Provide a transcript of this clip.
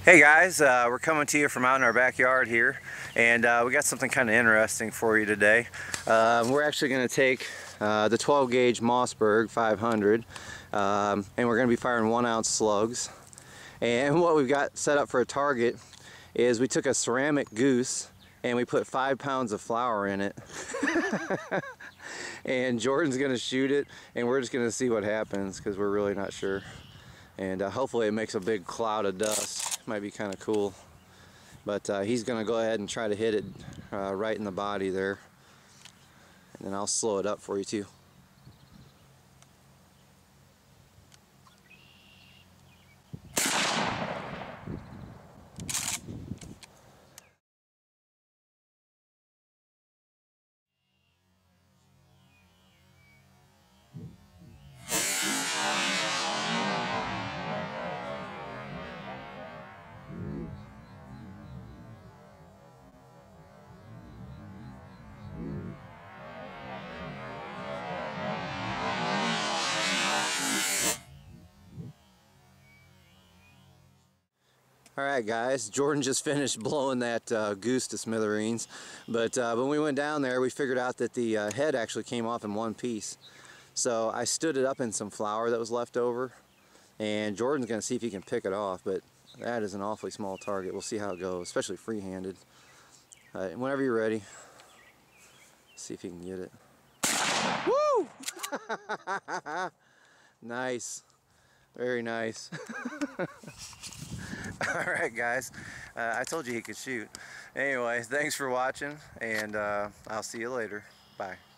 Hey guys, we're coming to you from out in our backyard here, and we got something kind of interesting for you today. We're actually going to take the 12 gauge Mossberg 500 and we're going to be firing 1-ounce slugs. And what we've got set up for a target is we took a ceramic goose and we put 5 pounds of flour in it. And Jordan's going to shoot it, and we're just going to see what happens because we're really not sure. And hopefully it makes a big cloud of dust. Might be kind of cool. But he's going to go ahead and try to hit it right in the body there. And then I'll slow it up for you too. Alright guys, Jordan just finished blowing that goose to smithereens, but when we went down there we figured out that the head actually came off in one piece. So I stood it up in some flour that was left over, and Jordan's going to see if he can pick it off, but that is an awfully small target. We'll see how it goes, especially free-handed. Whenever you're ready, see if he can get it. Woo! Nice. Very nice. Alright guys, I told you he could shoot. Anyway, thanks for watching, and I'll see you later. Bye.